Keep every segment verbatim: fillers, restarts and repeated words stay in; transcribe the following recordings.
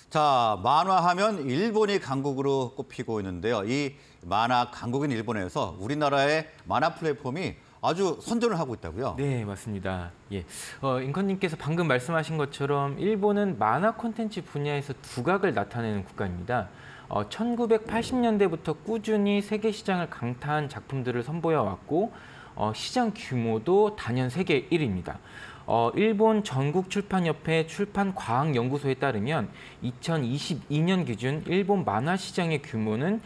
자, 만화하면 일본이 강국으로 꼽히고 있는데요. 이 만화 강국인 일본에서 우리나라의 만화 플랫폼이 아주 선전을 하고 있다고요? 네, 맞습니다. 예, 어, 잉커님께서 방금 말씀하신 것처럼 일본은 만화 콘텐츠 분야에서 두각을 나타내는 국가입니다. 어, 천구백팔십 년대부터 꾸준히 세계 시장을 강타한 작품들을 선보여 왔고 어, 시장 규모도 단연 세계 일 위입니다. 어, 일본 전국출판협회 출판과학연구소에 따르면 이천이십이 년 기준 일본 만화 시장의 규모는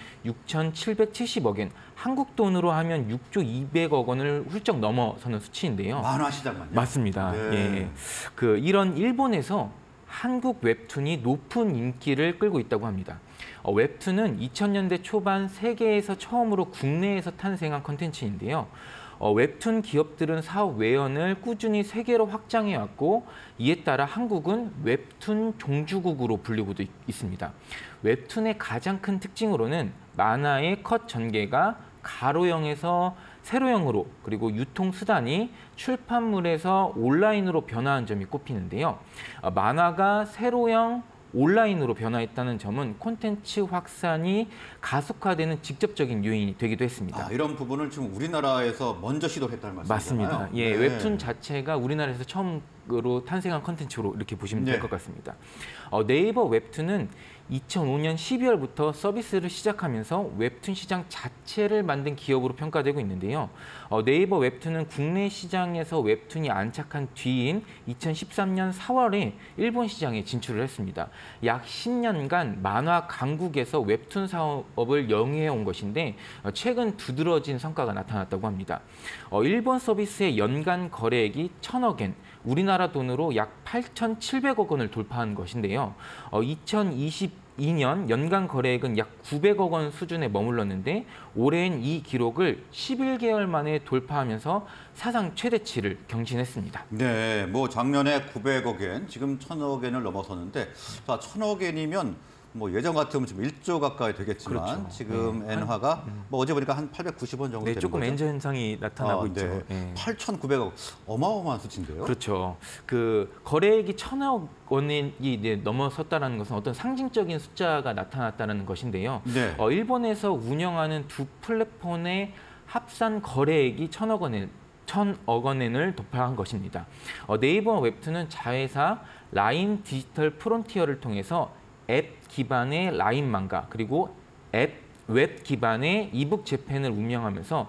육천칠백칠십억 엔, 한국 돈으로 하면 육조 이백억 원을 훌쩍 넘어서는 수치인데요. 만화 시장만요? 맞습니다. 네. 예, 그 이런 일본에서 한국 웹툰이 높은 인기를 끌고 있다고 합니다. 어, 웹툰은 이천 년대 초반 세계에서 처음으로 국내에서 탄생한 컨텐츠인데요. 어, 웹툰 기업들은 사업 외연을 꾸준히 세계로 확장해왔고 이에 따라 한국은 웹툰 종주국으로 불리고도 있, 있습니다. 웹툰의 가장 큰 특징으로는 만화의 컷 전개가 가로형에서 세로형으로 그리고 유통 수단이 출판물에서 온라인으로 변화한 점이 꼽히는데요. 어, 만화가 세로형 온라인으로 변화했다는 점은 콘텐츠 확산이 가속화되는 직접적인 요인이 되기도 했습니다. 아, 이런 부분을 지금 우리나라에서 먼저 시도했다는 말씀이잖아요. 맞습니다. 예, 네. 웹툰 자체가 우리나라에서 처음으로 탄생한 콘텐츠로 이렇게 보시면 될 것 네. 같습니다. 어, 네이버 웹툰은 이천오 년 십이월부터 서비스를 시작하면서 웹툰 시장 자체를 만든 기업으로 평가되고 있는데요. 어, 네이버 웹툰은 국내 시장에서 웹툰이 안착한 뒤인 이천십삼 년 사월에 일본 시장에 진출을 했습니다. 약 십 년간 만화 강국에서 웹툰 사업을 영위해온 것인데 어, 최근 두드러진 성과가 나타났다고 합니다. 어, 일본 서비스의 연간 거래액이 천억 엔, 우리나라 돈으로 약 팔천칠백억 원을 돌파한 것인데요. 어, 이천이십이 년 연간 거래액은 약 구백억 원 수준에 머물렀는데 올해는 이 기록을 십일 개월 만에 돌파하면서 사상 최대치를 경신했습니다. 네, 뭐 작년에 구백억 엔, 지금 천억 엔을 넘어섰는데, 자, 천억 엔이면 뭐 예전 같으면 지금 일조 가까이 되겠지만 그렇죠. 지금 네. 엔화가 음. 뭐 어제 보니까 한 팔백구십 원 정도 네, 되는 조금 거죠? 엔저 현상이 나타나고 아, 있죠. 네. 네. 팔천구백억, 어마어마한 수치인데요. 그렇죠. 그 거래액이 천억 원이 이제 넘어섰다는 것은 어떤 상징적인 숫자가 나타났다는 것인데요. 네. 어, 일본에서 운영하는 두 플랫폼의 합산 거래액이 천억 원을 천억 원을 돌파한 것입니다. 어, 네이버 웹툰은 자회사 라인 디지털 프론티어를 통해서 앱 기반의 라인 만가 그리고 앱 웹 기반의 이북 재팬을 운영하면서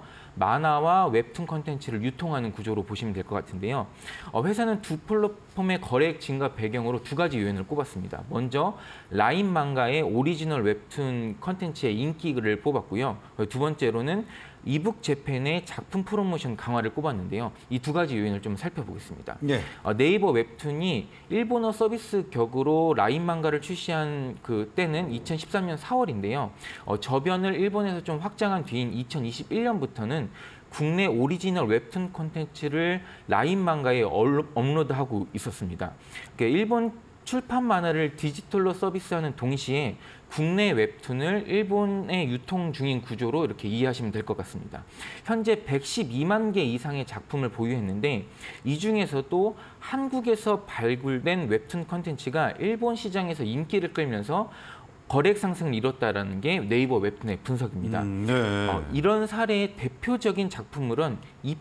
만화와 웹툰 콘텐츠를 유통하는 구조로 보시면 될 것 같은데요. 어, 회사는 두 플랫폼의 거래액 증가 배경으로 두 가지 요인을 꼽았습니다. 먼저 라인 만가의 오리지널 웹툰 콘텐츠의 인기를 뽑았고요. 두 번째로는 이북 재팬의 작품 프로모션 강화를 꼽았는데요. 이 두 가지 요인을 좀 살펴보겠습니다. 네. 어, 네이버 웹툰이 일본어 서비스 격으로 라인 만가를 출시한 그 때는 이천십삼 년 사월인데요. 어, 저변을 일본에서 좀 확장한 뒤인 이천이십일 년부터는 국내 오리지널 웹툰 콘텐츠를 라인 만가에 업로드하고 있었습니다. 그러니까 일본 출판 만화를 디지털로 서비스하는 동시에 국내 웹툰을 일본에 유통 중인 구조로 이렇게 이해하시면 될 것 같습니다. 현재 백십이만 개 이상의 작품을 보유했는데 이 중에서도 한국에서 발굴된 웹툰 콘텐츠가 일본 시장에서 인기를 끌면서 거래액 상승을 이뤘다는 게 네이버 웹툰의 분석입니다. 음, 네. 어, 이런 사례의 대표적인 작품물은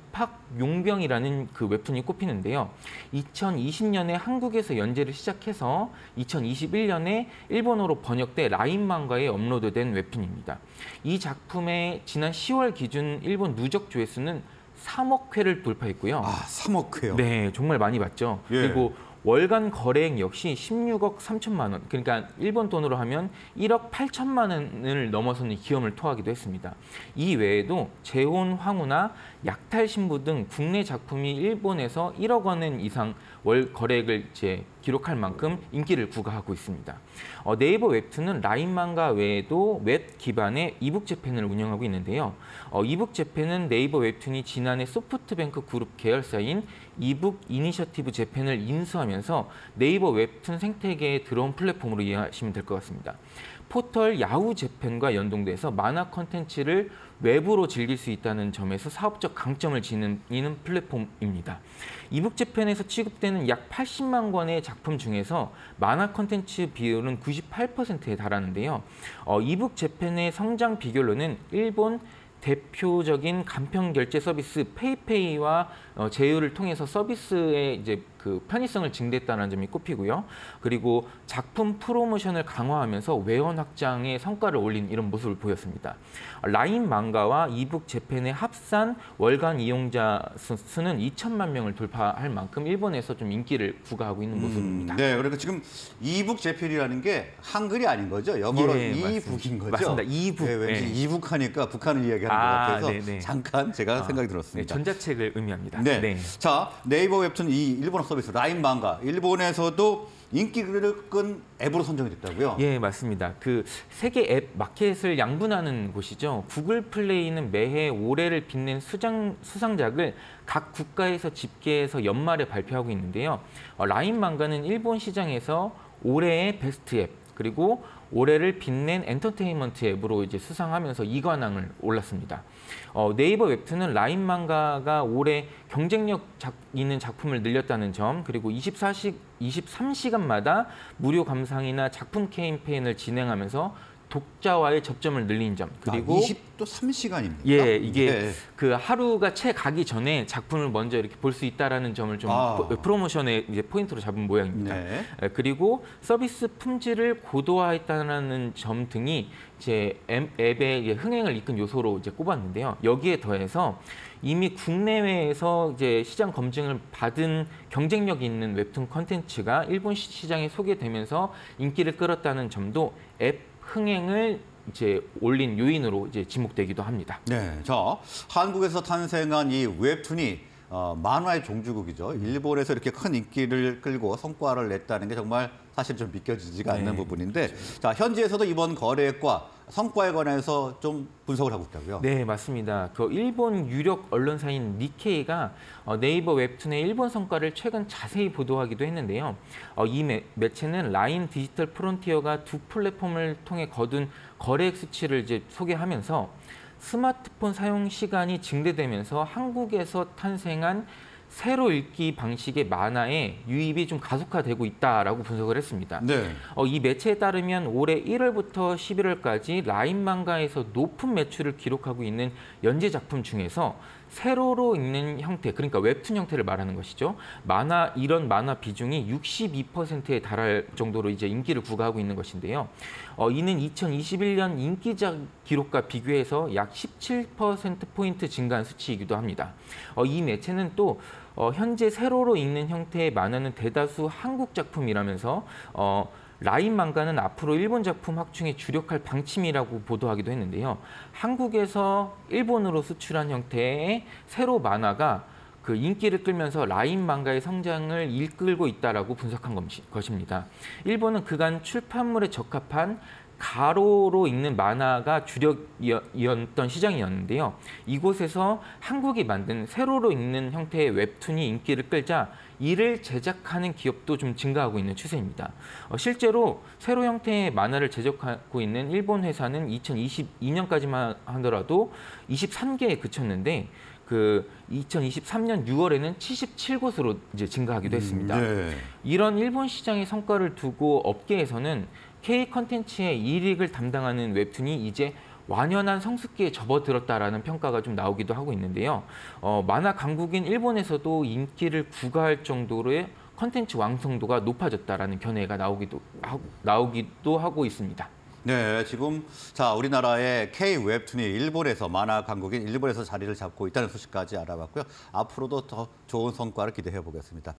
입학용병이라는 그 웹툰이 꼽히는데요. 이천이십 년에 한국에서 연재를 시작해서 이천이십일 년에 일본어로 번역돼 라인 만가에 업로드된 웹툰입니다. 이 작품의 지난 시월 기준 일본 누적 조회수는 삼억 회를 돌파했고요. 아, 삼억 회요? 네, 정말 많이 봤죠. 예. 그리고 월간 거래액 역시 십육억 삼천만 원, 그러니까 일본 돈으로 하면 일억 팔천만 원을 넘어서는 기염을 토하기도 했습니다. 이 외에도 재혼 황후나 약탈 신부 등 국내 작품이 일본에서 일억 원 이상 월 거래액을 이제 기록할 만큼 인기를 구가하고 있습니다. 어, 네이버 웹툰은 라인 만가 외에도 웹 기반의 이북 재팬을 운영하고 있는데요. 어, 이북 재팬은 네이버 웹툰이 지난해 소프트뱅크 그룹 계열사인 이북 이니셔티브 재팬을 인수하면서 네이버 웹툰 생태계에 들어온 플랫폼으로 이해하시면 될 것 같습니다. 포털 야후 재팬과 연동돼서 만화 콘텐츠를 외부로 즐길 수 있다는 점에서 사업적 강점을 지니는 플랫폼입니다. 이북 재팬에서 취급되는 약 팔십만 권의 작품 중에서 만화 콘텐츠 비율은 구십팔 퍼센트에 달하는데요. 어, 이북 재팬의 성장 비결로는 일본 대표적인 간편 결제 서비스 페이페이와 어, 제휴를 통해서 서비스의 이제 그 편의성을 증대했다는 점이 꼽히고요. 그리고 작품 프로모션을 강화하면서 외원 확장에 성과를 올린 이런 모습을 보였습니다. 라인 망가와 이북 재팬의 합산 월간 이용자 수- 수는 이천만 명을 돌파할 만큼 일본에서 좀 인기를 부과하고 있는 모습입니다. 음, 네, 그러니까 지금 이북 재팬이라는 게 한글이 아닌 거죠? 영어로 예, 이북인 맞습니다. 거죠? 맞습니다. 이북. 네, 왠지 예. 이북하니까 북한을 이야기하는 아, 것 같아서 네네. 잠깐 제가 아, 생각이 네, 들었습니다. 전자책을 의미합니다. 네. 네. 자, 네이버 웹툰 이 일본어 서비스 라인 망가 일본에서도 인기를 끈 앱으로 선정이 됐다고요? 예, 맞습니다. 그 세계 앱 마켓을 양분하는 곳이죠. 구글 플레이는 매해 올해를 빛낸 수장, 수상작을 각 국가에서 집계해서 연말에 발표하고 있는데요. 어, 라인 망가는 일본 시장에서 올해의 베스트 앱, 그리고 올해를 빛낸 엔터테인먼트 앱으로 이제 수상하면서 이 관왕을 올랐습니다. 어, 네이버 웹툰은 라인 망가가 올해 경쟁력 작, 있는 작품을 늘렸다는 점, 그리고 이십사 시, 이십삼 시간마다 무료 감상이나 작품 캠페인을 진행하면서 독자와의 접점을 늘린 점, 그리고 아, 이십도 삼 시간입니까? 예, 이게 예. 그 하루가 채 가기 전에 작품을 먼저 이렇게 볼 수 있다라는 점을 좀 아. 프로- 프로모션의 이제 포인트로 잡은 모양입니다. 네. 에, 그리고 서비스 품질을 고도화했다는 점 등이 이제 앱- 앱의 이제 흥행을 이끈 요소로 이제 꼽았는데요. 여기에 더해서 이미 국내외에서 이제 시장 검증을 받은 경쟁력 있는 웹툰 콘텐츠가 일본 시- 시장에 소개되면서 인기를 끌었다는 점도 앱 흥행을 이제 올린 요인으로 이제 지목되기도 합니다. 네, 자 한국에서 탄생한 이 웹툰이 어, 만화의 종주국이죠. 일본에서 이렇게 큰 인기를 끌고 성과를 냈다는 게 정말 사실 좀 믿겨지지가 않는 네. 부분인데, 자 현지에서도 이번 거래액과 성과에 관해서 좀 분석을 하고 있다고요. 네, 맞습니다. 그 일본 유력 언론사인 니케이가 어, 네이버 웹툰의 일본 성과를 최근 자세히 보도하기도 했는데요. 어, 이 매, 매체는 라인 디지털 프론티어가 두 플랫폼을 통해 거둔 거래액 수치를 이제 소개하면서 스마트폰 사용 시간이 증대되면서 한국에서 탄생한 새로 읽기 방식의 만화의 유입이 좀 가속화되고 있다라고 분석을 했습니다. 네. 어, 이 매체에 따르면 올해 일월부터 십일월까지 라인 망가에서 높은 매출을 기록하고 있는 연재 작품 중에서 세로로 읽는 형태, 그러니까 웹툰 형태를 말하는 것이죠. 만화 이런 만화 비중이 육십이 퍼센트에 달할 정도로 이제 인기를 구가하고 있는 것인데요. 어, 이는 이천이십일 년 인기작 기록과 비교해서 약 십칠 퍼센트 포인트 증가한 수치이기도 합니다. 어, 이 매체는 또 어, 현재 세로로 읽는 형태의 만화는 대다수 한국 작품이라면서 어, 라인 망가는 앞으로 일본 작품 확충에 주력할 방침이라고 보도하기도 했는데요. 한국에서 일본으로 수출한 형태의 세로 만화가 그 인기를 끌면서 라인 망가의 성장을 이끌고 있다라고 분석한 것입니다. 일본은 그간 출판물에 적합한 가로로 읽는 만화가 주력이었던 시장이었는데요. 이곳에서 한국이 만든 세로로 읽는 형태의 웹툰이 인기를 끌자 이를 제작하는 기업도 좀 증가하고 있는 추세입니다. 어, 실제로 세로 형태의 만화를 제작하고 있는 일본 회사는 이천이십이 년까지만 하더라도 이십삼 개에 그쳤는데 그 이천이십삼 년 유월에는 칠십칠 곳으로 이제 증가하기도 했습니다. 음, 네. 이런 일본 시장의 성과를 두고 업계에서는 K 컨텐츠의 이익을 담당하는 웹툰이 이제 완연한 성숙기에 접어들었다라는 평가가 좀 나오기도 하고 있는데요. 어, 만화 강국인 일본에서도 인기를 구가할 정도로의 컨텐츠 완성도가 높아졌다라는 견해가 나오기도 하고, 나오기도 하고 있습니다. 네, 지금 자 우리나라의 K 웹툰이 일본에서 만화 강국인 일본에서 자리를 잡고 있다는 소식까지 알아봤고요. 앞으로도 더 좋은 성과를 기대해 보겠습니다.